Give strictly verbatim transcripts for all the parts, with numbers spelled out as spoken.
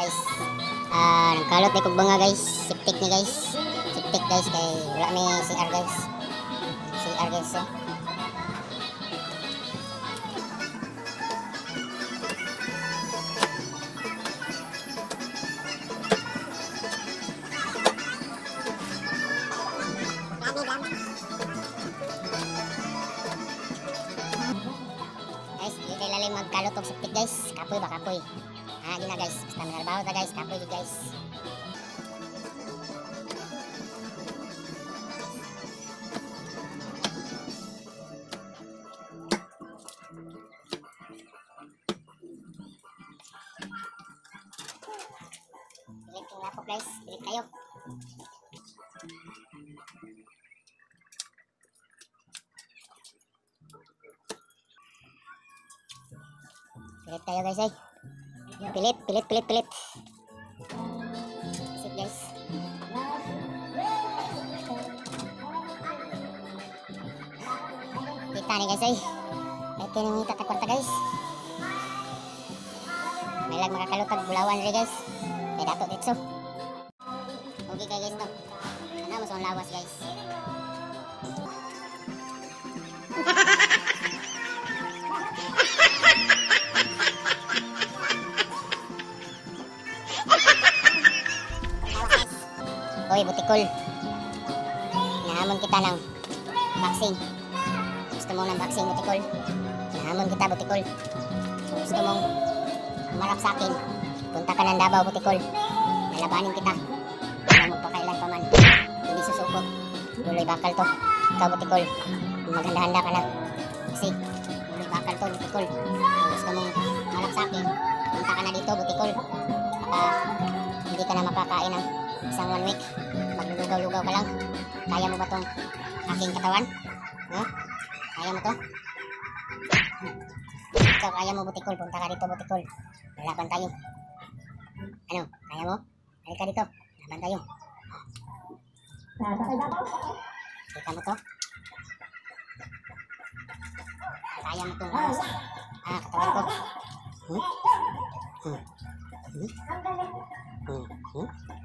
guys. Ah, nagkalot ni kog banga guys. Siptik ni guys. Siptik guys kay wala mi C R guys. C R guys. Eh. Guys, di kay lalim magkalot og siptik guys. Kapoy ba kapoy? Ah, di na guys. Basta manarbaho ta guys, kapoy di guys. Pilit yung lapok guys, pilit kayo. Pilit tayo guys ay. Pilit, pilit, pilit, pilit. Sip guys. Kita nih guys ay. Ito nang itatagwarta guys. May lag makakalutag bulawan rin guys. May dato dito. Okay kay guys no. Ano mas ang lawas guys. Hoy, butikol. Nahamon kita ng vaccine. Gusto mo ng vaccine, butikol? Nahamon kita, butikol. Gusto mong umarap sa akin, punta ka ng Davao, butikol. Nalabanin kita. Wala magpakailan pa man. Hindi susukot. Tuloy bakal to. Ikaw, butikol. Maghanda-handa ka na. Kasi, tuloy bakal to, butikol. Gusto mong umarap sa akin, punta ka na dito, butikol. Baka hindi ka na makakain ng isang one week. Maglulugaw-lugaw ka lang. Kaya mo ba tong aking katawan? No? Kaya mo to? Ikaw, kaya mo, butikol. Punta ka dito, butikol. Lalaban tayo. Ano? Kaya mo? Halika dito. Laban tayo. Kita mo to? Kaya mo tong ah, katawan ko. Hmm? Hmm? Hmm? Hmm? Hmm?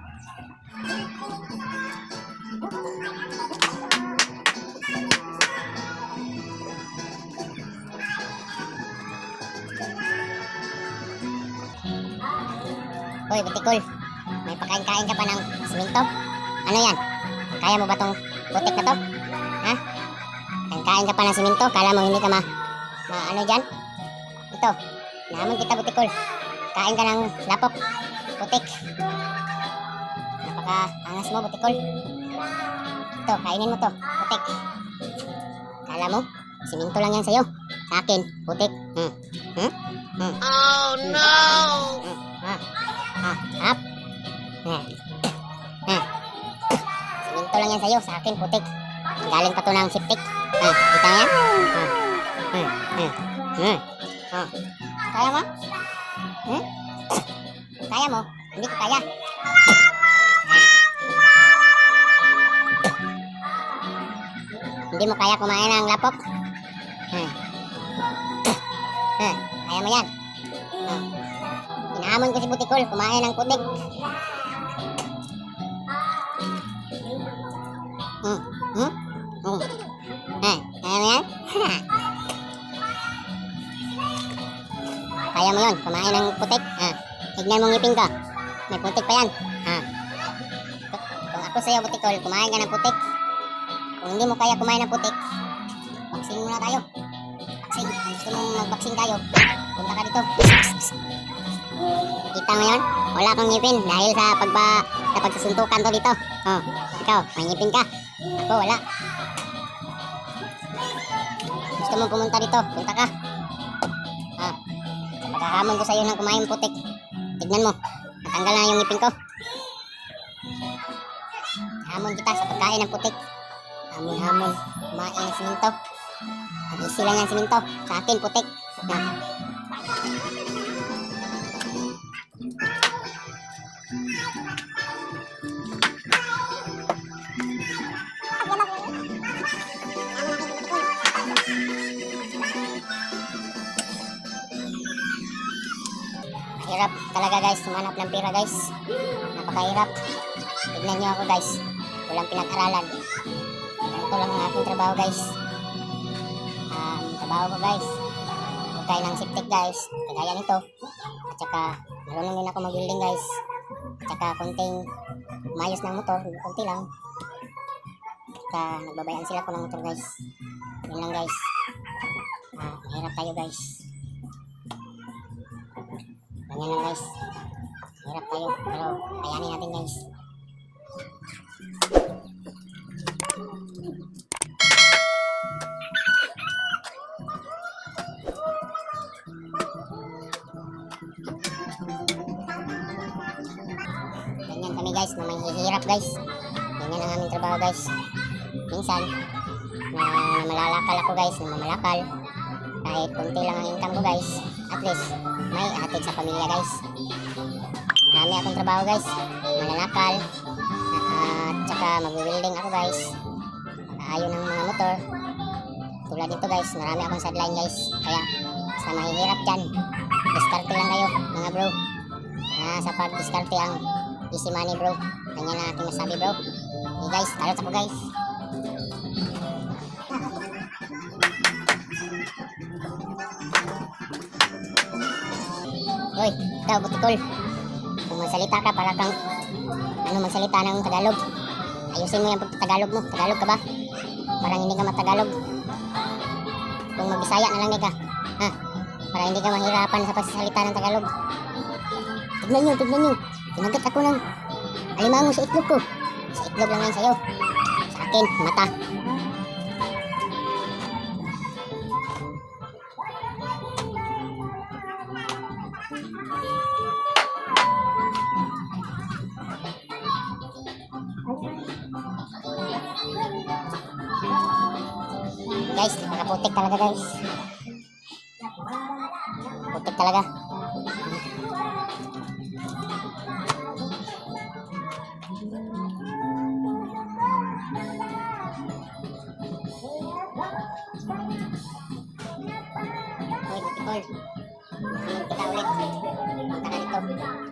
Hoy, butikol. May pakain-kain ka pa ng simento? Ano yan? Kaya mo ba tong butik na to? Ha? Kain-kain ka pa ng simento? Kala mo hindi ka ma... ma ano dyan? Ito. Nahamon kita, butikol. Kain ka ng lapok. Butik. Napaka-angas mo, butikol. Ito, kainin mo to. Butik. Kala mo? Simento lang yan sa'yo. Sa akin, butik. Hmm. Hmm? Hmm. Oh no! Hmm. Ah. Ah, harap. Eh. Eh. Simento lang yan sa'yo. Sa akin, putik. Galing pa to ng siptik. Ah, kita mo yan? Ah. Hmm. Hmm. Hmm. Ah. Kaya mo? Hmm? Kaya mo? Hindi ko kaya. Ah. Hindi mo kaya kumain ng lapok? Hmm. Hmm. Kaya mo yan? Hmm. Inahamon ko si butikol, kumain ng putik. Hmm, hmm, hmm. Eh, kaya mo yan? Kaya mo yun, kumain ng putik. Ah, tignan mo ngipin ko. May putik pa yan. Ah. Kung ako sa'yo, butikol, kumain ka ng putik. Kung hindi mo kaya kumain ng putik, vaccine muna tayo. Vaccine, kung gusto mong mag-vaccine tayo, punta ka dito. Kita mo yun? Wala kang ngipin dahil sa pagba sa pagsusuntukan to dito. Oh, ikaw, may ngipin ka. Ako, wala. Gusto mo pumunta dito, punta ka. Ah, pagkakamon ko sa'yo ng kumain putik. Tignan mo, natanggal na yung ngipin ko. Hamon kita sa pagkain ng putik. Hamon-hamon, kumain ng siminto. Pag-isi lang yung siminto. Sa akin, putik. Ah. Mahirap Napakahirap talaga guys, sumanap ng pera guys. Napakahirap. Tignan nyo ako guys, walang pinag-aralan. Ito lang ang aking trabaho guys. Um, trabaho ko guys, bukay ng siptik guys, kagaya nito. At saka marunong din ako mag-building guys. At saka konting mayos ng motor, konti lang. At saka nagbabayan sila ko ng motor guys. Yun lang guys. Ah, mahirap tayo guys. Ganyan lang guys. Mahirap tayo, pero kayanin natin guys. Ganyan kami guys, na may hihirap guys. Ganyan ang aming trabaho guys. Minsan, na malalakal ako guys, na mamalakal. Kahit kunti lang ang income ko guys, at least may hatid sa pamilya guys. Marami akong trabaho guys, malalakal, at saka mag-welding ako guys, mag-aayon ng mga motor. Tulad dito guys, marami akong sideline guys. Kaya sa mahihirap dyan, diskarte lang kayo mga bro. Na sa pag-diskarte ang easy money bro. Ganyan na aking masabi bro. Hey guys, tarot ako guys. Hoy, ikaw butikol. Kung magsalita ka para kang ano magsalita ng Tagalog. Ayusin mo yung pagtagalog mo. Tagalog ka ba? Parang hindi ka matagalog. Kung magbisaya na lang ka. Ha? Para hindi ka mahirapan sa pagsasalita ng Tagalog. Tignan nyo, tignan nyo. Tinagat ako ng alimango sa itlog ko. Sa itlog lang yan sa'yo. Sa akin, mata. Guys, nakaputik talaga guys. Putik talaga. Hoy, butikol. Namin kita ulit. Punta ka dito.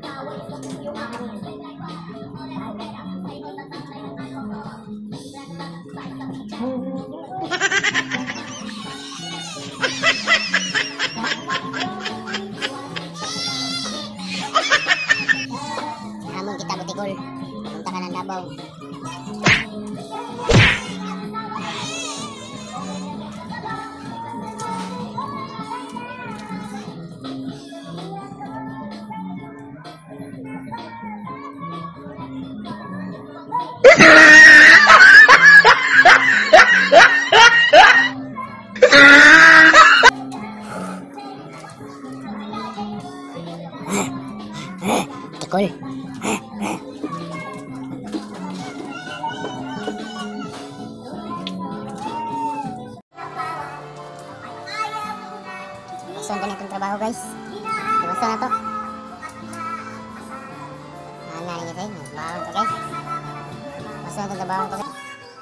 Hamon kita butikol. Punta ka ng Davao. Butikol. Gusto ko na itong trabaho guys. Gusto na to. Ano na nyo tayo? Trabaho to guys. Gusto na itong trabaho to guys.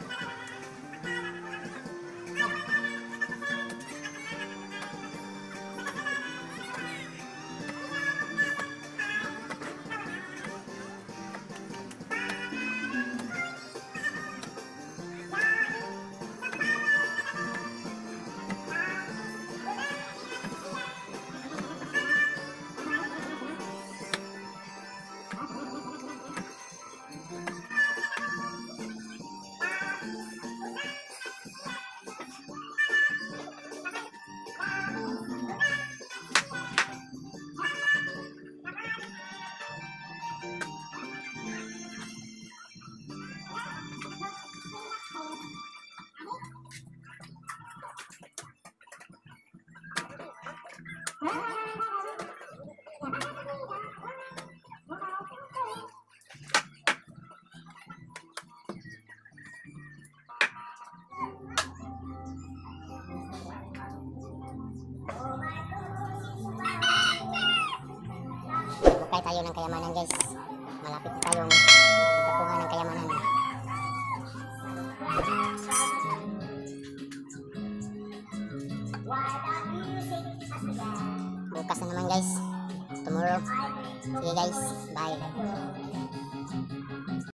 Bukay tayo ng kayamanan guys. Malapit na tayong magkakuha ng kayamanan. Bukas na naman guys. Tomorrow. Sige guys, bye.